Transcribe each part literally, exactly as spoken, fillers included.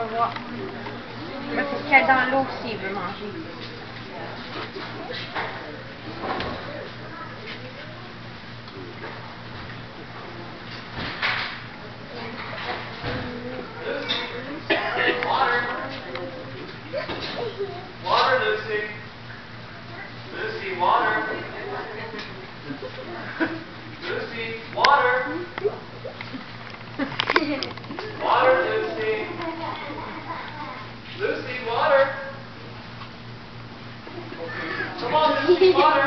va voir. Mais faut qu'elle dans l'eau s'il veut manger. Water, Lucy. Lucy, water. Lucy, water. Water, Lucy. Lucy, water. Come on, Lucy, water.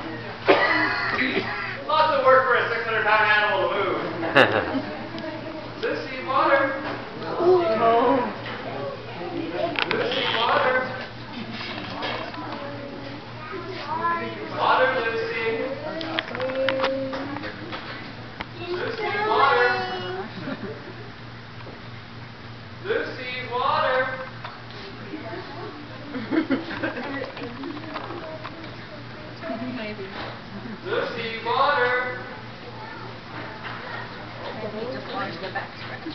Lots of work for a six hundred pound animal to move. Lucy, water. Oh. Lucy, water. Water, Lucy. Lucy, water. Lucy, water. Maybe. Lucy, water. He just wants the back scratch.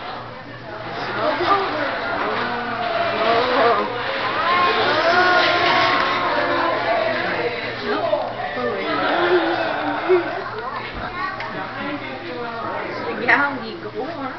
Gao gì cũ hả?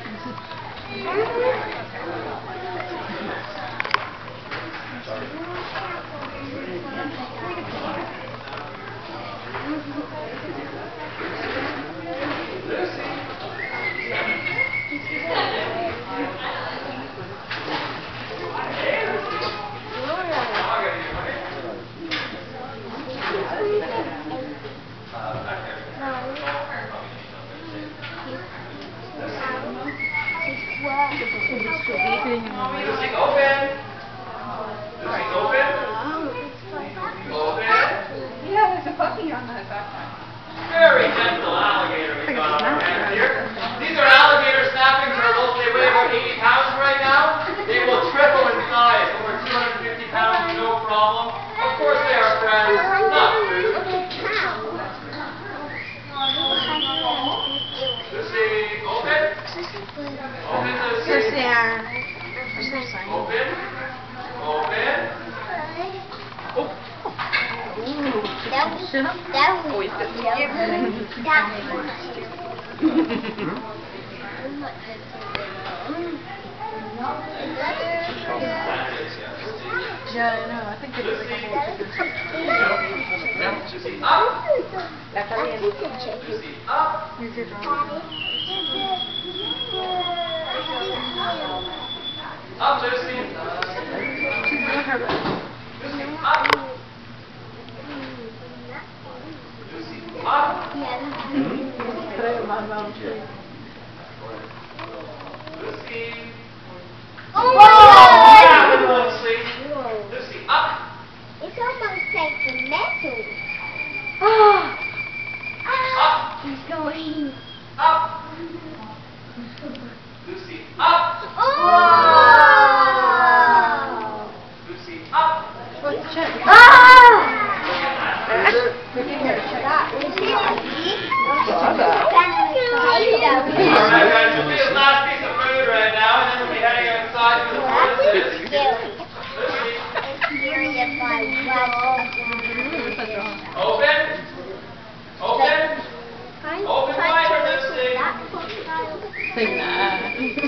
Lucy, open. Lucy, open. Open. Yeah, there's a puppy on that backpack. Very gentle alligator we've got on our hands here. These are alligator snapping turtles. They weigh about eighty pounds right now. They will triple in size, over two hundred fifty pounds, no problem. Of course they are friends, not food. Lucy, open. Open, Lucy. Lucy, uh, Open. Open. Oh. That was, that was, Oh, he's got some that Yeah, I know. I think it is like a whole Lucy, up. That's how it is. Lucy, up. Is it wrong? Up, Lucy. She's doing her best. Lucy, up. Lucy, up. Put it in my mouth. Lucy. Oh Down, my Lucy. Lucy, up. It's almost like the metal. Oh! Up. He's going. Up. Lucy, up. Oh! Lucy, up. Let's check. Ah! Alright guys, we'll be the last piece of food right now, and then we'll be heading outside to the forest. Lucy, open. Open. Open wider, Lucy. Sing that.